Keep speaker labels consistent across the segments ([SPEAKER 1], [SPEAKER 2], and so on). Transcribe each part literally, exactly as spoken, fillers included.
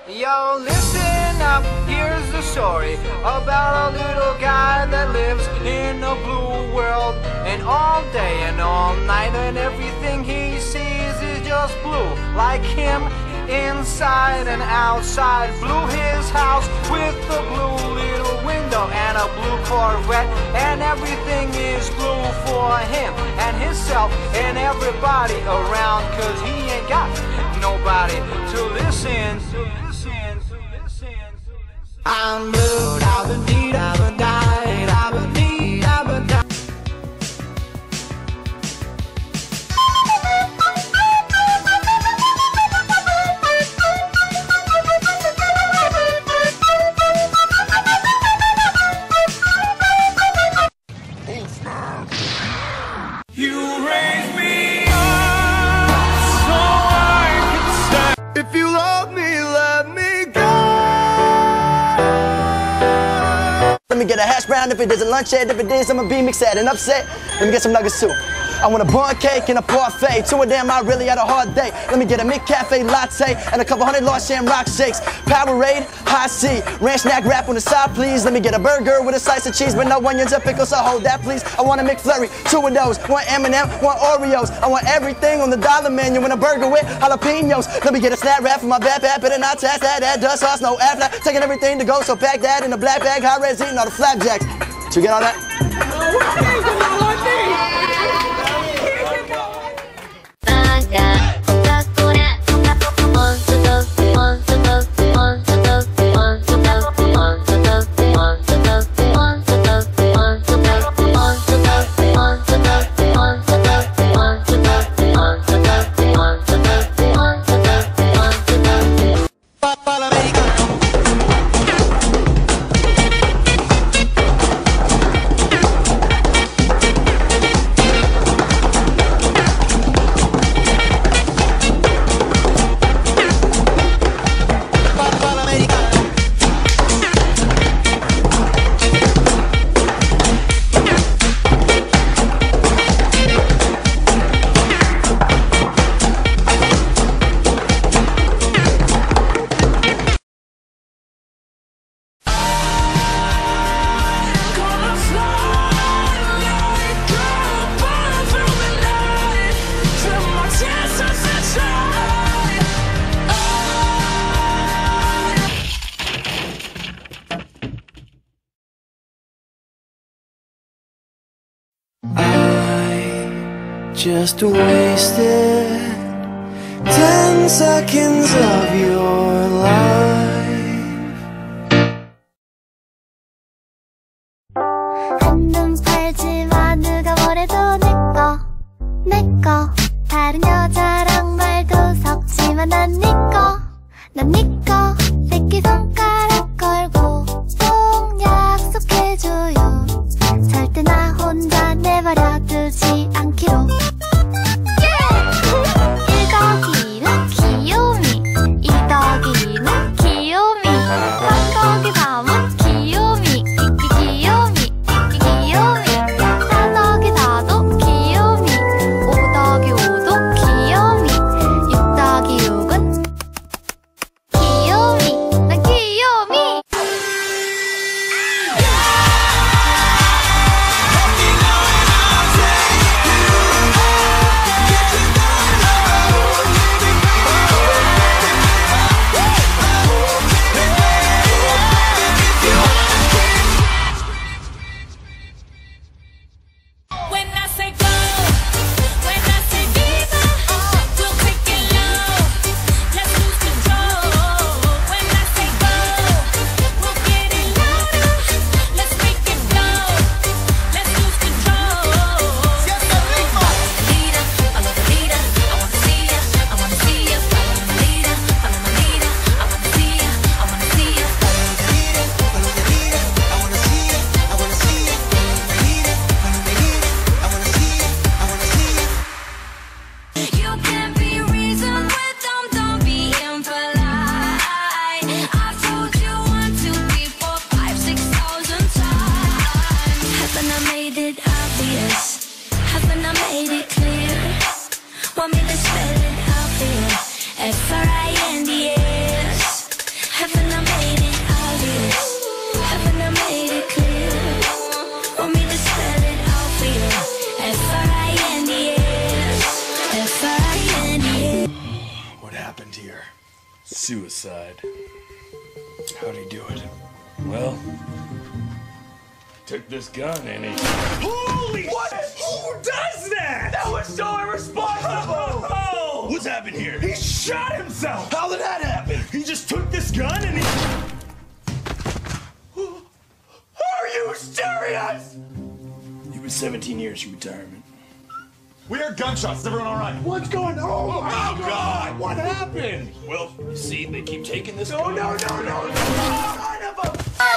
[SPEAKER 1] Yo, listen up, here's the story about a little guy that lives in a blue world. And all day and all night and everything he sees is just blue. Like him, inside and outside. Blue his house with a blue little window and a blue Corvette. And everything is blue for him and himself and everybody around. Cause he ain't got nobody to listen to. I'm blue, da ba dee da ba die, da ba dee da ba die. You raised me up so I could stand. If you love me, let me go.
[SPEAKER 2] Let me get a hash brown if it isn't lunch yet. If it is, I'ma be mixed and upset. Let me get some nuggets too. I want a bun cake and a parfait. Two of them, I really had a hard day. Let me get a McCafe latte and a couple hundred large shamrock shakes. Powerade, high C, ranch snack wrap on the side, please. Let me get a burger with a slice of cheese, but no onions or pickles, so hold that, please. I want a McFlurry, two of those, one M and M, one Oreos. I want everything on the dollar menu and a burger with jalapenos. Let me get a snack wrap for my backpack, better not tax that. That dust sauce, no after. Taking everything to go, so pack that in a black bag. High res eating all the flapjacks. Did you get all that?
[SPEAKER 3] Just wasted ten seconds of your life.
[SPEAKER 4] 한눈 팔지마 누가 뭐래도 내꺼 내꺼 다른 여자랑 말도 섞지마 난 니꺼 난 니꺼 새끼손가락 걸고 꼭 약속해줘요 절대 나 혼자 내버려 두지 않기로.
[SPEAKER 5] happened here?
[SPEAKER 6] Suicide.
[SPEAKER 5] How'd he do it?
[SPEAKER 6] Well, took this gun and he...
[SPEAKER 5] Holy what? Who does that? That was so irresponsible! Oh,
[SPEAKER 6] what's happened here?
[SPEAKER 5] He shot himself!
[SPEAKER 6] How did that happen?
[SPEAKER 5] He just took this gun and he... Are you serious?
[SPEAKER 6] It was seventeen years retirement.
[SPEAKER 5] We heard gunshots. Is everyone all right?
[SPEAKER 6] What's going on? Oh,
[SPEAKER 5] oh God. God! What happened?
[SPEAKER 6] Well, you see, they keep taking this.
[SPEAKER 5] No, no, no, no, no! Son of a...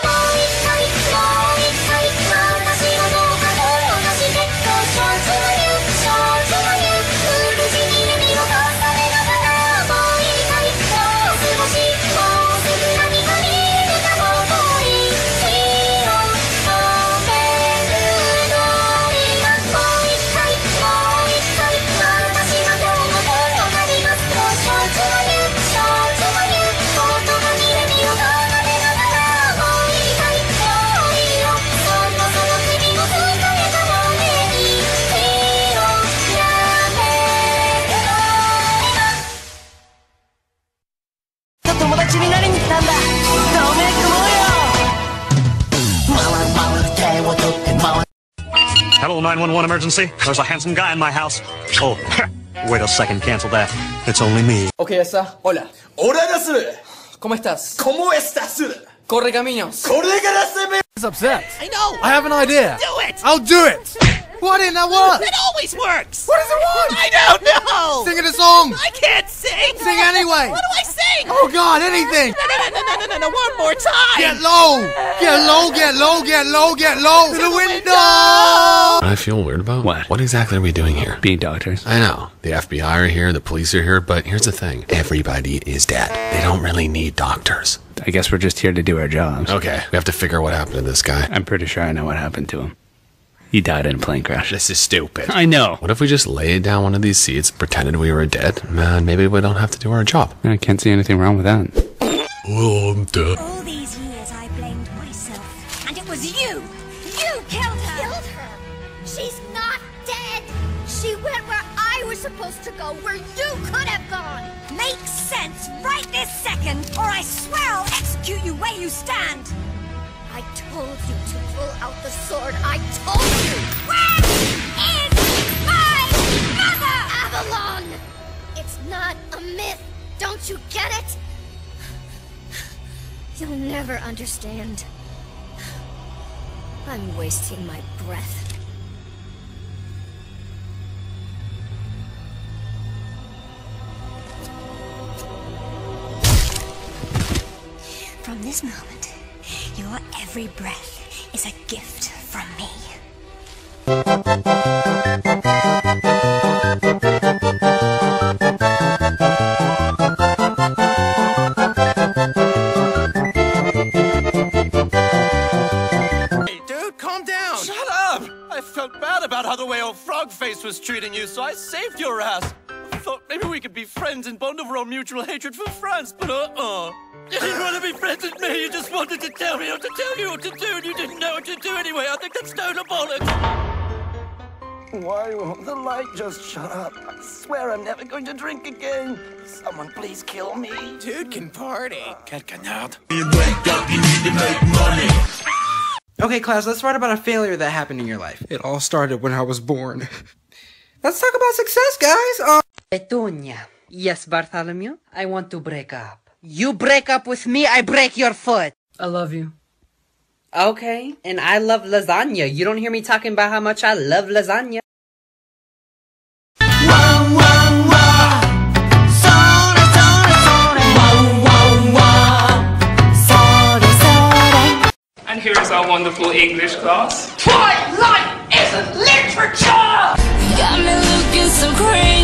[SPEAKER 7] Hello, nine one one emergency. There's a handsome guy in my house. Oh, wait a second, cancel that. It's only me.
[SPEAKER 8] Ok, esa. Hola.
[SPEAKER 5] ¡Hora desu!
[SPEAKER 8] ¿Cómo estás?
[SPEAKER 5] ¿Cómo estás?
[SPEAKER 8] Corre caminos.
[SPEAKER 5] ¡Corre
[SPEAKER 9] He's upset.
[SPEAKER 10] I know.
[SPEAKER 9] I have an idea.
[SPEAKER 10] Do it.
[SPEAKER 9] I'll do it. What in that what?
[SPEAKER 10] It always works.
[SPEAKER 9] What does it want?
[SPEAKER 10] I don't know.
[SPEAKER 9] Sing it a song.
[SPEAKER 10] I can't sing.
[SPEAKER 9] Sing anyway.
[SPEAKER 10] What do I sing?
[SPEAKER 9] Oh God, anything.
[SPEAKER 10] No, no, no, no, no, no, no. One more time.
[SPEAKER 9] Get low. Get low. Get low. Get low. Get low. To the window.
[SPEAKER 11] What I feel weird about?
[SPEAKER 12] What?
[SPEAKER 11] What exactly are we doing here?
[SPEAKER 12] Being doctors.
[SPEAKER 11] I know. The F B I are here, the police are here, but here's the thing. Everybody is dead. They don't really need doctors.
[SPEAKER 12] I guess we're just here to do our jobs.
[SPEAKER 11] Okay, we have to figure out what happened to this guy.
[SPEAKER 12] I'm pretty sure I know what happened to him. He died in a plane crash.
[SPEAKER 11] This is stupid.
[SPEAKER 12] I know.
[SPEAKER 11] What if we just laid down one of these seats, pretended we were dead? Man, maybe we don't have to do our job.
[SPEAKER 12] I can't see anything wrong with that.
[SPEAKER 11] Oh, I'm dead.
[SPEAKER 13] All these years I blamed myself. And it was you! You killed her! Killed her? She's not dead! She went where I was supposed to go, where you could have gone! Makes sense right this second, or I swear I'll execute you where you stand! I told you to pull out the sword. I told you! Where is my mother? Avalon! It's not a myth. Don't you get it? You'll never understand. I'm wasting my breath. From this moment, your every breath is a gift from me.
[SPEAKER 1] Hey, dude, calm down! Shut up! I felt bad about how the way old Frogface was treating you, so I saved your ass. I thought maybe we could be friends and bond over our mutual hatred for France, but uh-uh. You didn't want to be friends with me, you just wanted to tell me what to tell you what to do, and you didn't know what to do anyway. I think that's total bollocks.
[SPEAKER 2] Why won't the light just shut up? I swear I'm never going to drink again. Someone please kill me.
[SPEAKER 1] Dude can party. Quel canard.
[SPEAKER 5] You wake up, you need to make money.
[SPEAKER 8] Okay, class, let's write about a failure that happened in your life. It all started when I was born. Let's talk about success, guys. Uh
[SPEAKER 14] Petunia. Yes, Bartholomew? I want to break up. You break up with me, I break your foot.
[SPEAKER 8] I love you.
[SPEAKER 14] Okay, and I love lasagna. You don't hear me talking about how much I love lasagna.
[SPEAKER 15] And here is our wonderful English class.
[SPEAKER 13] Twilight isn't literature! Got me looking so crazy.